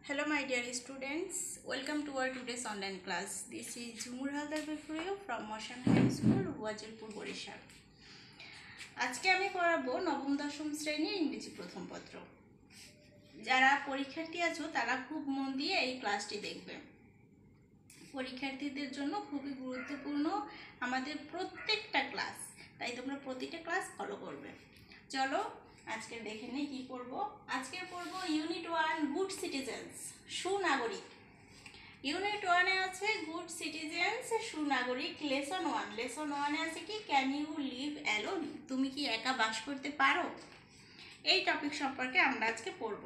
Hello my dear students, welcome to our today's online class. This is Jumur Haldar Befrio from Moshan High School, Wajilpur, Borishal. আজকে আমি পড়াবো নবম দশম শ্রেণীর ইংরেজি প্রথম পত্র। যারা পরীক্ষার্থী আছো তারা খুব মন দিয়ে এই ক্লাসটি দেখবে। পরীক্ষার্থীদের জন্য খুবই গুরুত্বপূর্ণ আমাদের প্রত্যেকটা ক্লাস, তাই তোমরা প্রতিটা ক্লাস ফলো করবে। চলো আজকে দেখে নেই কি পড়বো। আজকে পড়বো ইউনিট 1 গুড সিটিজেন্স, সুনাগরিক। ইউনিট 1-এ আছে গুড সিটিজেন্স, সুনাগরিক। লেসন 1 আছে কি ক্যান ইউ লিভ অ্যালোন, তুমি কি একা বাস করতে পারো। এই টপিক সম্পর্কে আমরা আজকে পড়ব।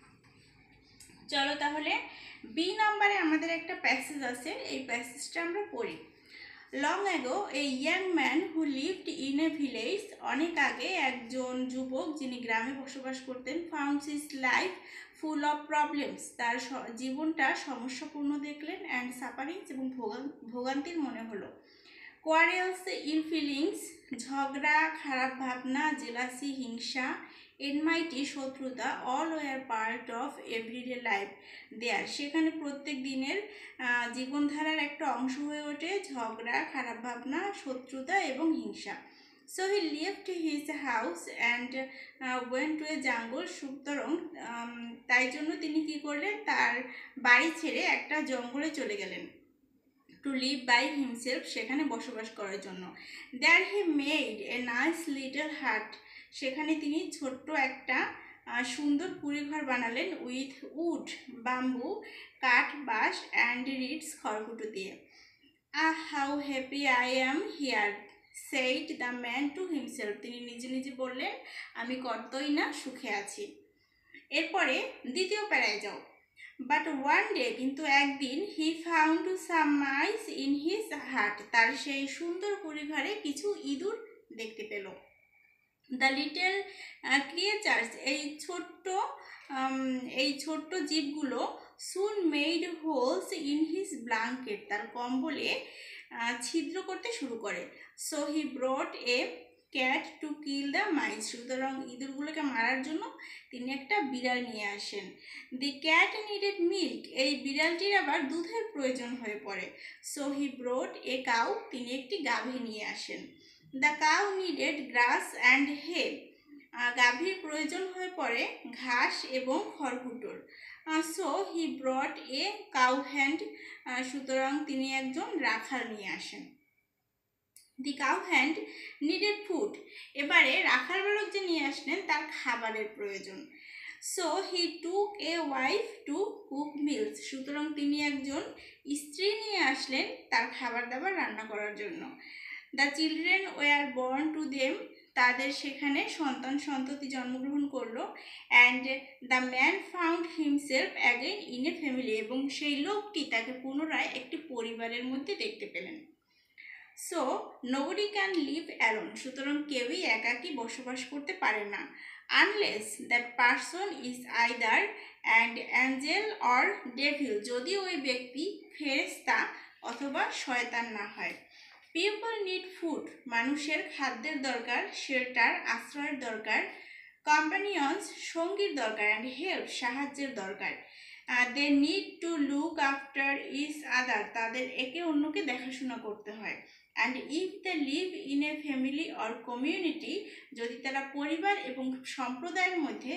চলো তাহলে বি নাম্বারে আমাদের একটা প্যাসেজ আছে, এই প্যাসেজটা আমরা পড়ি। Long ago a young man who lived in a village, অনেক আগে একজন যুবক যিনি গ্রামে বসবাস করতেন, found his life full of problems, তার জীবনটা সমস্যাপূর্ণ দেখলেন, অ্যান্ড সাফারিংস এবং ভোগান্তির মনে হলো। কোয়ারেলস, ইল ফিলিংস, ঝগড়া, খারাপ ভাবনা, জেলাসি, হিংসা, এনমাইটি, শত্রুতা, all were part of everyday life there, সেখানে প্রত্যেক দিনের জীবনধারার একটা অংশ হয়ে ওঠে ঝগড়া, খারাপ ভাবনা, শত্রুতা এবং হিংসা। So he left his house and went to a jungle, সুতরাং তাই জন্য তিনি কি করলেন, তার বাড়ি ছেড়ে একটা জঙ্গলে চলে গেলেন। টু লিভ বাই হিমসেলফ, সেখানে বসবাস করার জন্য। There he made a nice little hut, সেখানে তিনি ছোট্ট একটা সুন্দর কুড়িঘর বানালেন। উইথ উড, বাম্বু, কাঠ, বাঁশ, অ্যান্ড রিডস, খড়কুটো দিয়ে। How happy I am here, said the man to himself, তিনি নিজে নিজে বললেন আমি কতই না সুখে আছি। এরপরে দ্বিতীয় প্যারায় যাও। বাট ওয়ান ডে, কিন্তু একদিন, he found some mice in his hut, তার সেই সুন্দর কুড়িঘরে কিছু ইঁদুর দেখতে পেল। দ্য লিটল ক্রিয়েচার্স, এই ছোট্ট জীবগুলো, soon made holes in his blanket, তার কম্বলে ছিদ্র করতে শুরু করে। So he brought a cat to kill the mice, সুতরাং ইঁদুরগুলোকে মারার জন্য তিনি একটা বিড়াল নিয়ে আসেন। দি ক্যাট নিডেড মিল্ক, এই বিড়ালটির আবার দুধের প্রয়োজন হয়ে পড়ে। So he brought a cow, তিনি একটি গাভী নিয়ে আসেন। The cow needed grass and hay, গাভীর প্রয়োজন হয়ে পড়ে ঘাস এবং খড়কুটোর। So he brought a cow hand, সুতরাং তিনি একজন রাখাল নিয়ে আসেন। The cow hand needed food, এবারে রাখাল বালক যে নিয়ে আসলেন তার খাবারের প্রয়োজন। So he took a wife to cook meals, সুতরাং তিনি একজন স্ত্রী নিয়ে আসলেন তার খাবার দাবার রান্না করার জন্য। The children were born to them, তাদের সেখানে সন্তান সন্ততি জন্মগ্রহণ করলো। And the man found himself again in a family, এবং সেই লোকটি তাকে পুনরায় একটি পরিবারের মধ্যে দেখতে পেলেন। So nobody can live alone, সুতরাং কেউই একাকী বসবাস করতে পারে না। Unless that person is either and angel or devil, যদি ওই ব্যক্তি ফেরেশতা অথবা শয়তান না হয়। পিপল নিড ফুড, মানুষের খাদ্যের দরকার, শেল্টার, আশ্রয়ের দরকার, কম্পানিয়ন্স, সঙ্গীর দরকার, অ্যান্ড হেল্প, সাহায্যের দরকার। They need to look after each other, তাদের একে অন্যকে দেখাশোনা করতে হয়। And if they live in a family or community, যদি তারা পরিবার এবং সম্প্রদায়ের মধ্যে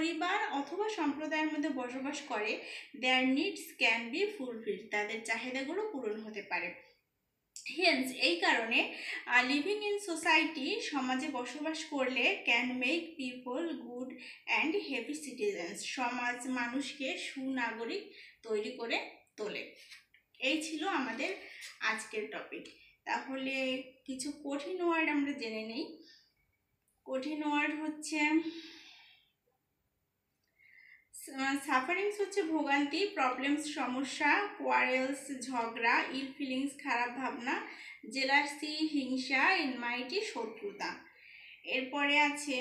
বসবাস করে, their needs can be fulfilled, তাদের চাহিদাগুলো পূরণ হতে পারে। হেন্স, এই কারণে লিভিং ইন সোসাইটি, সমাজে বসবাস করলে, can make people good and happy citizens, সমাজ মানুষকে সুনাগরিক তৈরি করে তোলে। এই ছিল আমাদের আজকের টপিক। তাহলে কিছু কঠিন ওয়ার্ড আমরা জেনে নেই। কঠিন ওয়ার্ড হচ্ছে সাফারিংস হচ্ছে ভোগান্তি, প্রবলেমস সমস্যা, কোয়ারেলস ঝগড়া, ইল ফিলিংস খারাপ ভাবনা, জেলাসি হিংসা, এনমাইটি শত্রুতা। এরপরে আছে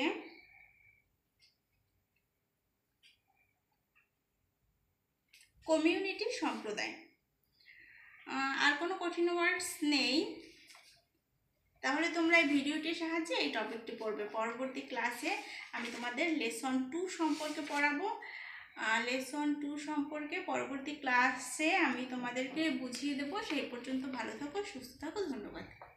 কমিউনিটি সম্প্রদায়। আর কোনো কঠিন ওয়ার্ডস নেই। তাহলে তোমরা এই ভিডিওটির সাহায্যে এই টপিকটি পড়বে। পরবর্তী ক্লাসে আমি তোমাদের লেসন 2 সম্পর্কে পড়াবো। লেসন 2 সম্পর্কে পরবর্তী ক্লাসে আমি তোমাদেরকে বুঝিয়ে দেবো। সেই পর্যন্ত ভালো থাকো, সুস্থ থাকো, ধন্যবাদ।